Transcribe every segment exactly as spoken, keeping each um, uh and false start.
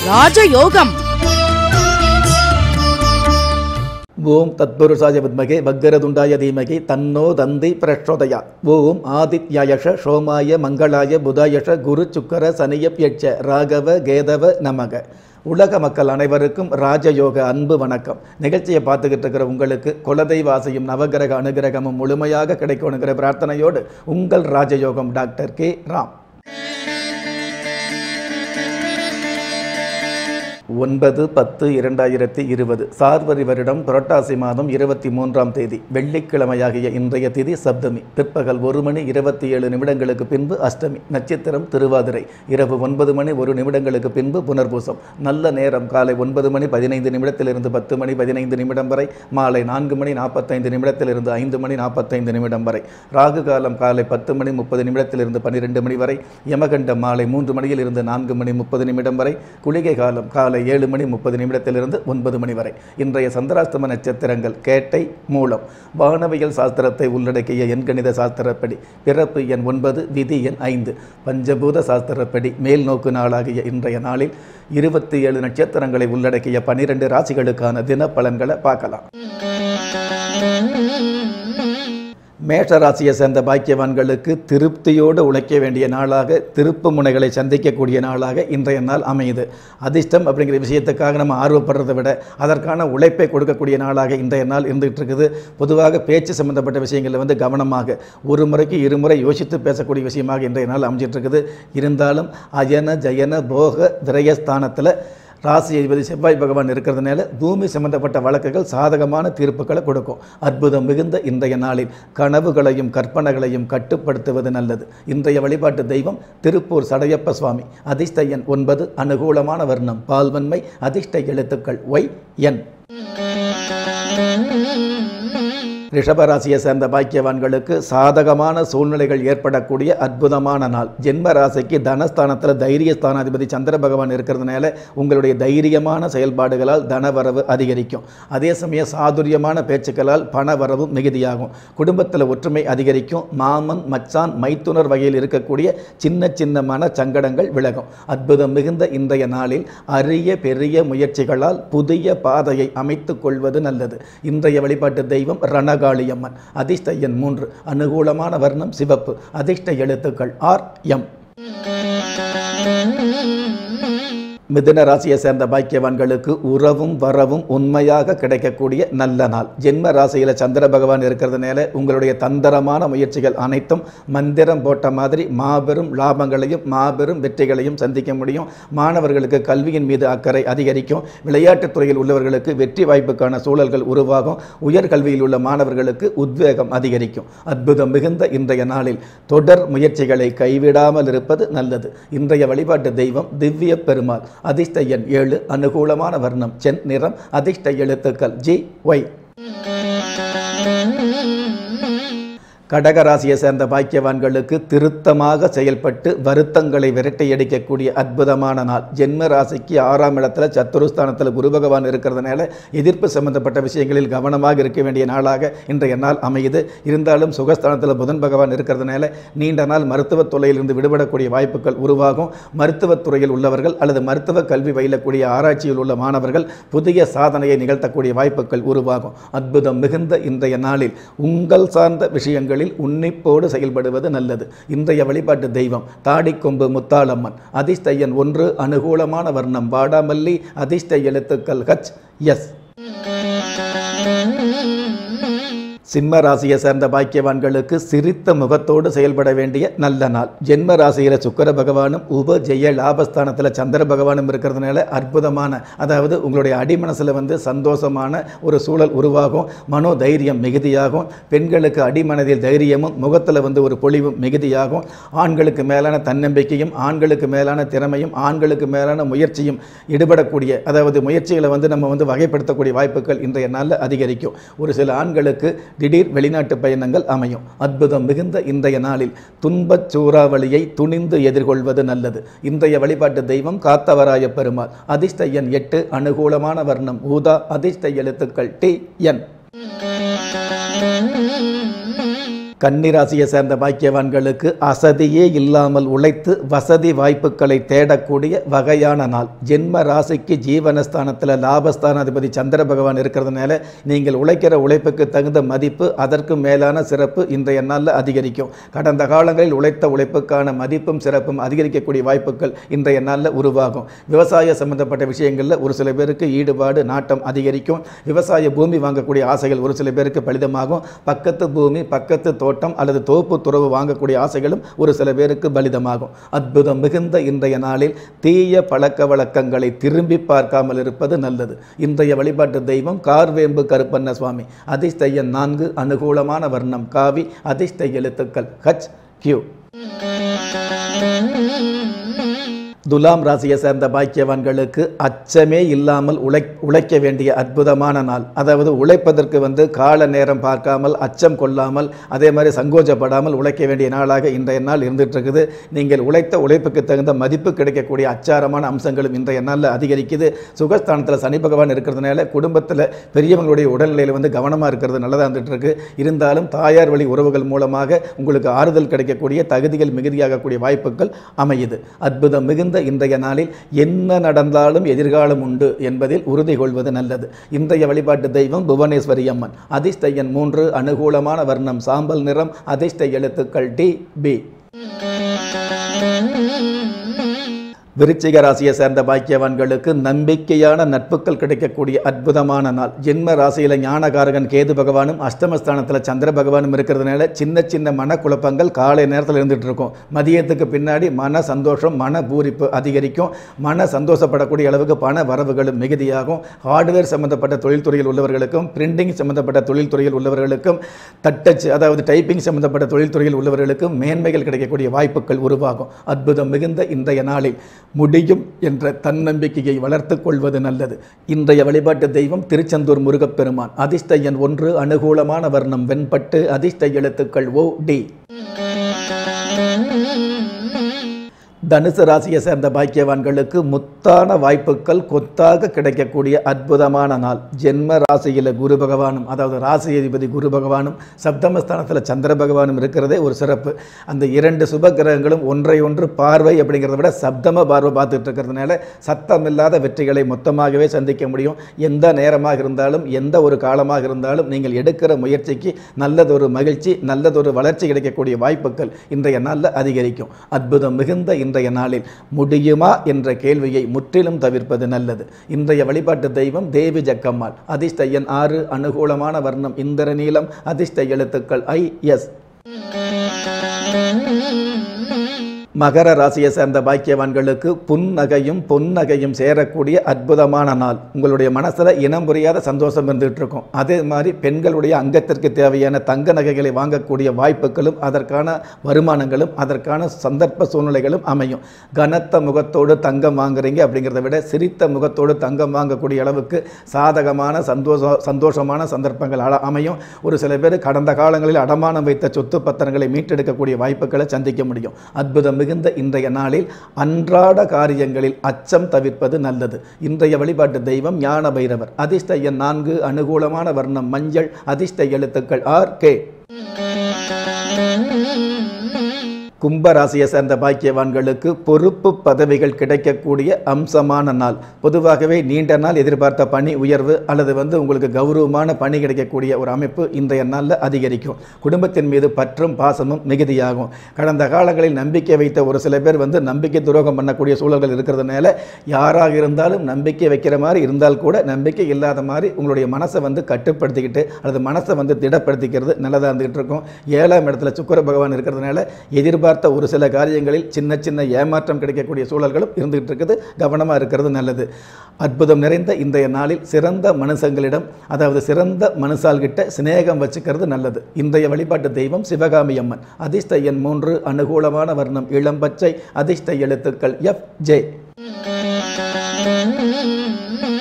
ராஜயோகம். ஓம் தத்புருஷாய வித்மகே வக்கரதுண்டாய தீமகி தன்னோ தந்தி பிரச்சோதயா. ஓம் ஆதித்யாயஷ சோமாய மங்களாய புதாயஷ குரு சுக்கர சனியப்யட்ச ராகவ கேதவ நமக. உலக மக்கள் அனைவருக்கும் ராஜயோக அன்பு வணக்கம். நிகழ்ச்சியை பார்த்துக்கிட்டு இருக்கிற உங்களுக்கு குலதெய்வாசையும் நவகிரக அனுகிரகமும் முழுமையாக கிடைக்கணுங்கிற பிரார்த்தனையோடு உங்கள் ராஜயோகம் டாக்டர் கே ராம். ஒன்பது பத்து இரண்டாயிரத்தி இருபது சார்வரி வருடம் புரட்டாசி மாதம் இருபத்தி மூன்றாம் தேதி வெள்ளிக்கிழமையாகிய இன்றைய திதி சப்தமி. பிற்பகல் ஒரு மணி இருபத்தி ஏழு நிமிடங்களுக்கு பின்பு அஷ்டமி. நட்சத்திரம் திருவாதிரை. இரவு ஒன்பது மணி ஒரு நிமிடங்களுக்கு பின்பு புனர்பூசம். நல்ல நேரம் காலை ஒன்பது மணி பதினைந்து நிமிடத்திலிருந்து பத்து மணி பதினைந்து நிமிடம் வரை. மாலை நான்கு மணி நாற்பத்தைந்து நிமிடத்திலிருந்து ஐந்து மணி நாற்பத்தைந்து நிமிடம் வரை. ராகு காலம் காலை பத்து மணி முப்பது நிமிடத்திலிருந்து பன்னிரெண்டு மணி வரை. யமகண்டம் மாலை மூன்று மணியில் இருந்து நான்கு மணி முப்பது நிமிடம் வரை. குளிகை காலம் காலை ஏழு மணி முப்பது நிமிடத்திலிருந்து ஒன்பது மணி வரை. இன்றைய சந்திராஷ்டம நட்சத்திரங்கள் கேட்டை மூலம். வானவியல் சாஸ்திரத்தை உள்ளடக்கிய எண்கணித சாஸ்திரப்படி பிறப்பு எண் ஒன்பது, விதி எண் ஐந்து. பஞ்சபூத சாஸ்திரப்படி மேல் நோக்கு நாளாகிய இன்றைய நாளில் இருபத்தி ஏழு நட்சத்திரங்களை உள்ளடக்கிய பனிரெண்டு ராசிகளுக்கான தின பலன்களை பார்க்கலாம். மேஷராசியை சேர்ந்த பாக்கியவான்களுக்கு திருப்தியோடு உழைக்க வேண்டிய நாளாக, திருப்பு முனைகளை சந்திக்கக்கூடிய நாளாக இன்றைய நாள் அமையுது. அதிர்ஷ்டம் அப்படிங்கிற விஷயத்துக்காக நம்ம ஆர்வப்படுறதை விட அதற்கான உழைப்பை கொடுக்கக்கூடிய நாளாக இன்றைய நாள் இருந்துகிட்டு இருக்குது. பொதுவாக பேச்சு சம்பந்தப்பட்ட விஷயங்களில் வந்து கவனமாக ஒரு முறைக்கு இருமுறை யோசித்து பேசக்கூடிய விஷயமாக இன்றைய நாள் அமைஞ்சிட்டு இருக்குது. இருந்தாலும் அயன ஜயன போக விரயஸ்தானத்தில் ராசி அதிபதி செவ்வாய் பகவான் இருக்கிறதுனால பூமி சம்பந்தப்பட்ட வழக்குகள் சாதகமான தீர்ப்புகளை கொடுக்கும். அற்புதம் மிகுந்த இன்றைய நாளில் கனவுகளையும் கற்பனைகளையும் கட்டுப்படுத்துவது நல்லது. இன்றைய வழிபாட்டு தெய்வம் திருப்பூர் சடையப்ப சுவாமி. அதிர்ஷ்ட எண் ஒன்பது. அனுகூலமான வர்ணம் பால்வன்மை. அதிர்ஷ்ட எழுத்துக்கள் ஒய் என். ரிஷபராசியை சேர்ந்த பாக்கியவான்களுக்கு சாதகமான சூழ்நிலைகள் ஏற்படக்கூடிய அற்புதமான நாள். ஜென்ம ராசிக்கு தனஸ்தானத்தில் தைரியஸ்தானாதிபதி சந்திர பகவான் இருக்கிறதுனால உங்களுடைய தைரியமான செயல்பாடுகளால் தனவரவு அதிகரிக்கும். அதே சமயம் சாதுரியமான பேச்சுக்களால் பணவரவு மிகுதியாகும். குடும்பத்தில் ஒற்றுமை அதிகரிக்கும். மாமன் மச்சான் மைத்துனர் வகையில் இருக்கக்கூடிய சின்ன சின்ன மன சங்கடங்கள் விலகும். அற்புதம் மிகுந்த இன்றைய நாளில் அரிய பெரிய முயற்சிகளால் புதிய பாதையை அமைத்துக் கொள்வது நல்லது. இன்றைய வழிபாட்டு தெய்வம் ரண காளியம்மன். அதிர்ஷ்ட எண் மூன்று. அனுகூலமான வர்ணம் சிவப்பு. அதிர்ஷ்ட எழுத்துக்கள் ஆர் எம். மிதுன ராசியை சேர்ந்த பாக்கியவான்களுக்கு உறவும் வரவும் உண்மையாக கிடைக்கக்கூடிய நல்ல நாள். ஜென்ம ராசியில் சந்திர பகவான் இருக்கிறதுனால உங்களுடைய தந்திரமான முயற்சிகள் அனைத்தும் மந்திரம் போட்ட மாதிரி மாபெரும் லாபங்களையும் மாபெரும் வெற்றிகளையும் சந்திக்க முடியும். மாணவர்களுக்கு கல்வியின் மீது அக்கறை அதிகரிக்கும். விளையாட்டுத் துறையில் உள்ளவர்களுக்கு வெற்றி வாய்ப்புக்கான சூழல்கள் உருவாகும். உயர்கல்வியில் உள்ள மாணவர்களுக்கு உத்வேகம் அதிகரிக்கும். அற்புதம் மிகுந்த இன்றைய நாளில் தொடர் முயற்சிகளை கைவிடாமல் இருப்பது நல்லது. இன்றைய வழிபாட்டு தெய்வம் திவ்ய பெருமாள். அதிர்ஷ்ட எண் ஏழு. அனுகூலமான வர்ணம் சென் நிறம். அதிர்ஷ்ட எழுத்துக்கள் ஜி ஒய். கடகராசியை சேர்ந்த பாக்கியவான்களுக்கு திருத்தமாக செயல்பட்டு வருத்தங்களை விரட்டியடிக்கக்கூடிய அற்புதமான நாள். ஜென்ம ராசிக்கு ஆறாம் இடத்துல சத்துருஸ்தானத்தில் குரு பகவான் இருக்கிறதுனால எதிர்ப்பு சம்பந்தப்பட்ட விஷயங்களில் கவனமாக இருக்க வேண்டிய நாளாக இன்றைய நாள் அமையுது. இருந்தாலும் சுகஸ்தானத்தில் புதன் பகவான் இருக்கிறதுனால நீண்ட நாள் மருத்துவத் துறையிலிருந்து விடுபடக்கூடிய வாய்ப்புகள் உருவாகும். மருத்துவத் துறையில் உள்ளவர்கள் அல்லது மருத்துவ கல்வி பயிலக்கூடிய ஆராய்ச்சியில் உள்ள மாணவர்கள் புதிய சாதனையை நிகழ்த்தக்கூடிய வாய்ப்புகள் உருவாகும். அற்புதம் மிகுந்த இன்றைய நாளில் உங்கள் சார்ந்த விஷயங்கள் உன்னிப்போடு செயல்படுவது நல்லது. இன்றைய வழிபாட்டு தெய்வம் தாடிக்கொம்பு முத்தாளம்மன். அதிர்ஷ்ட எண் ஒன்று. அனுகூலமான வர்ணம் வாடாமல்லி. அதிர்ஷ்ட எழுத்துக்கள் ஹச் எஸ். சிம்ம ராசியை சேர்ந்த பாக்கியவான்களுக்கு சிரித்த முகத்தோடு செயல்பட வேண்டிய நல்ல நாள். ஜென்ம ராசியில் சுக்கிர பகவானும் உப ஜெய லாபஸ்தானத்தில் சந்திர பகவானும் இருக்கிறதுனால அற்புதமான, அதாவது உங்களுடைய அடிமனசில் வந்து சந்தோஷமான ஒரு சூழல் உருவாகும். மனோ தைரியம் மிகுதியாகும். பெண்களுக்கு அடிமனதில் தைரியமும் முகத்தில் வந்து ஒரு பொலிவும் மிகுதியாகும். ஆண்களுக்கு மேலான தன்னம்பிக்கையும் ஆண்களுக்கு மேலான திறமையும் ஆண்களுக்கு மேலான முயற்சியும் ஈடுபடக்கூடிய, அதாவது முயற்சிகளை வந்து நம்ம வந்து வகைப்படுத்தக்கூடிய வாய்ப்புகள் இன்றைய நாளில் அதிகரிக்கும். ஒரு சில ஆண்களுக்கு திடீர் வெளிநாட்டு பயணங்கள் அமையும். அற்புதம் மிகுந்த இன்றைய நாளில் துன்பச் சூறாவளியை துணிந்து எதிர்கொள்வது நல்லது. இன்றைய வழிபாட்டு தெய்வம் காத்தவராய பெருமாள். அதிர்ஷ்ட எண் எட்டு. அனுகூலமான வர்ணம் ஊதா. அதிர்ஷ்ட எழுத்துக்கள் டி என். கன்னி ராசியை சேர்ந்த பாக்கியவான்களுக்கு அசதியே இல்லாமல் உழைத்து வசதி வாய்ப்புகளை தேடக்கூடிய வகையான நாள். ஜென்ம ராசிக்கு ஜீவனஸ்தானத்தில் லாபஸ்தானாதிபதி சந்திர பகவான் இருக்கிறதுனால நீங்கள் உழைக்கிற உழைப்புக்கு தகுந்த மதிப்பு, அதற்கு மேலான சிறப்பு இன்றைய நாளில் அதிகரிக்கும். கடந்த காலங்களில் உழைத்த உழைப்புக்கான மதிப்பும் சிறப்பும் அதிகரிக்கக்கூடிய வாய்ப்புகள் இன்றைய நாளில் உருவாகும். விவசாய சம்பந்தப்பட்ட விஷயங்களில் ஒரு சில பேருக்கு ஈடுபாடு, நாட்டம் அதிகரிக்கும். விவசாய பூமி வாங்கக்கூடிய ஆசைகள் ஒரு சில பேருக்கு பலிதமாகும். பக்கத்து பூமி, பக்கத்து தோட்டம் அல்லது தோப்பு துறவு வாங்கக்கூடிய ஆசைகளும் ஒரு சில பேருக்கு பலிதமாகும். அற்புதம் மிகுந்த இன்றைய நாளில் தீய பழக்க வழக்கங்களை திரும்பி பார்க்காமல் இருப்பது நல்லது. இன்றைய வழிபாட்டு தெய்வம் கார்வேம்பு கருப்பண்ண சுவாமி. அதிர்ஷ்ட எண் நான்கு, அனுகூலமான வர்ணம் காவி, அதிர்ஷ்ட எழுத்துக்கள் ஹச் கியூ. துலாம் ராசியை சேர்ந்த பாக்கியவான்களுக்கு அச்சமே இல்லாமல் உழை உழைக்க வேண்டிய அற்புதமான நாள். அதாவது உழைப்பதற்கு வந்து கால நேரம் பார்க்காமல், அச்சம் கொள்ளாமல், அதே மாதிரி சங்கோஜப்படாமல் உழைக்க வேண்டிய நாளாக இன்றைய நாள் இருந்துட்டு இருக்குது. நீங்கள் உழைத்த உழைப்புக்கு தகுந்த மதிப்பு கிடைக்கக்கூடிய அச்சாரமான அம்சங்களும் இன்றைய நாளில் அதிகரிக்குது. சுகஸ்தானத்தில் சனி பகவான் இருக்கிறதுனால குடும்பத்தில் பெரியவங்களுடைய உடல்நிலையில் வந்து கவனமாக இருக்கிறது நல்லதாக இருந்துட்டு இருக்கு. இருந்தாலும் தாயார் வழி உறவுகள் மூலமாக உங்களுக்கு ஆறுதல் கிடைக்கக்கூடிய, தகுதிகள் மிகுதியாகக்கூடிய வாய்ப்புகள் அமையுது. அற்புதம் மிகுந்த இன்றைய நாளில் என்ன நடந்தாலும் எதிர்காலம் உண்டு என்பதில் உறுதி கொள்வது நல்லது. இன்றைய வழிபாட்டு தெய்வம் புவனேஸ்வரி அம்மன். அதிர்ஷ்ட எண் மூன்று, அனுகூலமான வர்ணம் சாம்பல் நிறம், அதிர்ஷ்ட எழுத்துக்கள் டி பி. விருச்சிக ராசியை சேர்ந்த பாக்கியவான்களுக்கு நம்பிக்கையான நட்புகள் கிடைக்கக்கூடிய அற்புதமான நாள். ஜென்ம ராசியில் ஞானகாரகன் கேது பகவானும் அஷ்டமஸ்தானத்தில் சந்திர பகவானும் இருக்கிறதுனால சின்ன சின்ன மனக்குழப்பங்கள் காலை நேரத்தில் இருந்துகிட்டு இருக்கும். மதியத்துக்கு பின்னாடி மன சந்தோஷம், மன பூரிப்பு அதிகரிக்கும். மன சந்தோஷப்படக்கூடிய அளவுக்கு பண வரவுகளும் மிகுதியாகும். ஹார்ட்வேர் சம்பந்தப்பட்ட தொழில்துறையில் உள்ளவர்களுக்கும், பிரிண்டிங் சம்பந்தப்பட்ட தொழில்துறையில் உள்ளவர்களுக்கும், தட்டச்சு அதாவது டைப்பிங் சம்பந்தப்பட்ட தொழில்துறையில் உள்ளவர்களுக்கும் மேன்மைகள் கிடைக்கக்கூடிய வாய்ப்புகள் உருவாகும். அற்புதம் மிகுந்த இன்றைய நாளில் முடியும் என்ற தன்னம்பிக்கையை வளர்த்துக் கொள்வது நல்லது. இன்றைய வழிபாட்டு தெய்வம் திருச்செந்தூர் முருகப்பெருமான். அதிர்ஷ்ட எண் ஒன்று, அனுகூலமான வர்ணம் வெண்பட்டு, அதிர்ஷ்ட எழுத்துக்கள் ஓ டி. தனுசு ராசியை சேர்ந்த பாக்கியவான்களுக்கு முத்தான வாய்ப்புகள் கொத்தாக கிடைக்கக்கூடிய அற்புதமான நாள். ஜென்ம ராசியில் குரு பகவானும், அதாவது ராசி அதிபதி குரு பகவானும் சப்தமஸ்தானத்தில் சந்திர பகவானும் இருக்கிறதே ஒரு சிறப்பு. அந்த இரண்டு சுப கிரகங்களும் ஒன்றை ஒன்று பார்வை அப்படிங்கிறத விட சப்தம பார்வை பார்த்துட்டு இருக்கிறதுனால சத்தமில்லாத வெற்றிகளை மொத்தமாகவே சந்திக்க முடியும். எந்த நேரமாக இருந்தாலும், எந்த ஒரு காலமாக இருந்தாலும் நீங்கள் எடுக்கிற முயற்சிக்கு நல்லதொரு மகிழ்ச்சி, நல்லதொரு வளர்ச்சி கிடைக்கக்கூடிய வாய்ப்புகள் இன்றைய நாளில் அதிகரிக்கும். அற்புதம் மிகுந்த இன்றைய நாளில் முடியுமா என்ற கேள்வியை முற்றிலும் தவிர்ப்பது நல்லது. இன்றைய வழிபாட்டு தெய்வம் தேவி ஜக்கம்மாள். அதிர்ஷ்ட எண் ஆறு, அனுகூலமான வர்ணம் இந்திர நீலம், அதிர்ஷ்ட எழுத்துக்கள் ஐ எஸ். மகர ராசியை சேர்ந்த பாக்கியவான்களுக்கு புன்னகையும் பொன்னகையும் சேரக்கூடிய அற்புதமான நாள். உங்களுடைய மனசில் இனம் புரியாத சந்தோஷம் இருந்துகிட்டு இருக்கும். அதே மாதிரி பெண்களுடைய அங்கத்திற்கு தேவையான தங்க நகைகளை வாங்கக்கூடிய வாய்ப்புகளும், அதற்கான வருமானங்களும், அதற்கான சந்தர்ப்ப சூழ்நிலைகளும் அமையும். கனத்த முகத்தோடு தங்கம் வாங்குறீங்க அப்படிங்கிறத விட சிரித்த முகத்தோடு தங்கம் வாங்கக்கூடிய அளவுக்கு சாதகமான சந்தோஷ சந்தோஷமான சந்தர்ப்பங்கள் அமையும். ஒரு சில பேர் கடந்த காலங்களில் அடமானம் வைத்த சொத்து பத்திரங்களை மீட்டெடுக்கக்கூடிய வாய்ப்புகளை சந்திக்க முடியும். அற்புதம் மிகுந்த இன்றைய நாளில் அன்றாட காரியங்களில் அச்சம் தவிர்ப்பது நல்லது. இன்றைய வழிபாட்டு தெய்வம் ஞான பைரவர். அதிர்ஷ்ட எண் நான்கு, அனுகூலமான வர்ணம் மஞ்சள், அதிர்ஷ்ட எழுத்துக்கள் ஆர் கே. கும்பராசியை சேர்ந்த பாக்கியவான்களுக்கு பொறுப்பு பதவிகள் கிடைக்கக்கூடிய அம்சமான நாள். பொதுவாகவே நீண்ட நாள் எதிர்பார்த்த பணி உயர்வு அல்லது வந்து உங்களுக்கு கௌரவமான பணி கிடைக்கக்கூடிய ஒரு அமைப்பு இன்றைய நாளில் அதிகரிக்கும். குடும்பத்தின் மீது பற்றும் பாசமும் மிகுதியாகும். கடந்த காலங்களில் நம்பிக்கை வைத்த ஒரு சில பேர் வந்து நம்பிக்கை துரோகம் பண்ணக்கூடிய சூழல்கள் இருக்கிறதுனால யாராக இருந்தாலும் நம்பிக்கை வைக்கிற மாதிரி இருந்தால் கூட நம்பிக்கை இல்லாத மாதிரி உங்களுடைய மனசை வந்து கட்டுப்படுத்திக்கிட்டு அல்லது மனசை வந்து திடப்படுத்திக்கிறது நல்லதாக இருந்துகிட்டு இருக்கும். ஏழாம் இடத்துல சுக்கிர பகவான் இருக்கிறதுனால எதிர்பார்த்த ஒரு சில காரியங்களில் சின்ன சின்ன ஏமாற்றம் கிடைக்கக்கூடிய சூழல்களும் இருந்துகிட்டு இருக்குது. கவனமாக இருக்கிறது நல்லது. அற்புதம் நிறைந்த இன்றைய நாளில் சிறந்த மனுஷங்களிடம், அதாவது சிறந்த மனுஷால்கிட்ட சிநேகம் வச்சுக்கிறது நல்லது. இன்றைய வழிபாட்டு தெய்வம் சிவகாமி அம்மன். அதிர்ஷ்ட எண் மூன்று, அனுகூலமான வர்ணம் இளம் பச்சை, அதிர்ஷ்ட எழுத்துக்கள் எஃப் ஜே.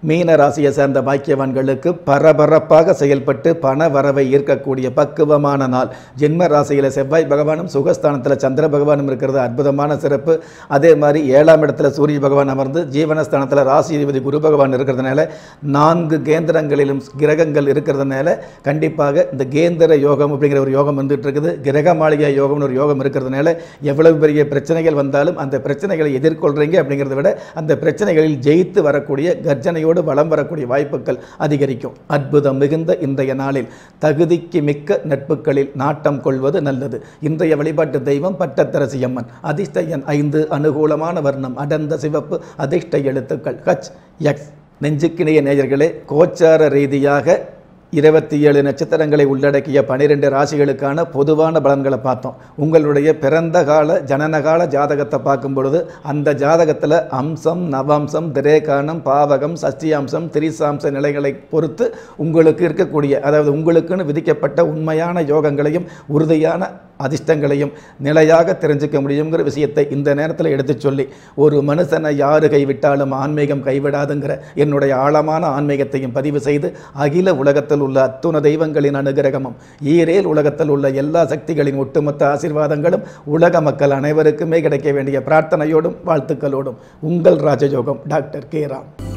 மீன ராசியை சேர்ந்த பாக்கியவான்களுக்கு பரபரப்பாக செயல்பட்டு பண வரவை ஈர்க்கக்கூடிய பக்குவமான நாள். ஜென்ம ராசியில் செவ்வாய் பகவானும் சுகஸ்தானத்தில் சந்திர பகவானும் இருக்கிறது அற்புதமான சிறப்பு. அதே மாதிரி ஏழாம் இடத்துல சூரிய பகவான் அமர்ந்து ஜீவனஸ்தானத்தில் ராசி அதிபதி குரு பகவான் இருக்கிறதுனால நான்கு கேந்திரங்களிலும் கிரகங்கள் இருக்கிறதுனால கண்டிப்பாக இந்த கேந்திர யோகம் அப்படிங்கிற ஒரு யோகம் வந்துட்டு இருக்குது. கிரக மாளிகை யோகம்னு ஒரு யோகம் இருக்கிறதுனால எவ்வளவு பெரிய பிரச்சனைகள் வந்தாலும் அந்த பிரச்சனைகளை எதிர்கொள்றீங்க அப்படிங்கிறத விட அந்த பிரச்சனைகளில் ஜெயித்து வரக்கூடிய கர்ஜனையோடு வலம் வரக்கூடிய வாய்ப்புகள் அதிகரிக்கும். அற்புதம் மிகுந்த இன்றைய நாளில் தகுதிக்கு மிக்க நட்புகளில் நாட்டம் கொள்வது நல்லது. இன்றைய வழிபாட்டு தெய்வம் பட்டத்தரசி அம்மன். அதிர்ஷ்ட எண் ஐந்து. அனுகூலமான வர்ணம் அடர்ந்த சிவப்பு. அதிர்ஷ்ட எழுத்துக்கள் ஹச் எக்ஸ். நெஞ்சுக்கிணைய நேயர்களே, கோச்சார ரீதியாக இருபத்தி ஏழு நட்சத்திரங்களை உள்ளடக்கிய பனிரெண்டு ராசிகளுக்கான பொதுவான பலன்களை பார்த்தோம். உங்களுடைய பிறந்த கால ஜனனகால ஜாதகத்தை பார்க்கும் பொழுது அந்த ஜாதகத்தில் அம்சம், நவம்சம், திரேகானம், பாவகம், சஷ்டியாம்சம், திரிசாம்ச நிலைகளை பொறுத்து உங்களுக்கு இருக்கக்கூடிய, அதாவது உங்களுக்குன்னு விதிக்கப்பட்ட உண்மையான யோகங்களையும் உறுதியான அதிர்ஷ்டங்களையும் நிலையாக தெரிஞ்சுக்க முடியுங்கிற விஷயத்தை இந்த நேரத்தில் எடுத்து சொல்லி, ஒரு மனுஷனை யாரு கைவிட்டாலும் ஆன்மீகம் கைவிடாதுங்கிற என்னுடைய ஆழமான ஆன்மீகத்தையும் பதிவு செய்து, அகில உலகத்தில் உள்ள அத்துண தெய்வங்களின் அனுகிரகமும் ஈரேல் உலகத்தில் உள்ள எல்லா சக்திகளின் ஒட்டுமொத்த ஆசீர்வாதங்களும் உலக மக்கள் அனைவருக்குமே கிடைக்க வேண்டிய பிரார்த்தனையோடும் வாழ்த்துக்களோடும் உங்கள் ராஜயோகம் டாக்டர் கே ராம்.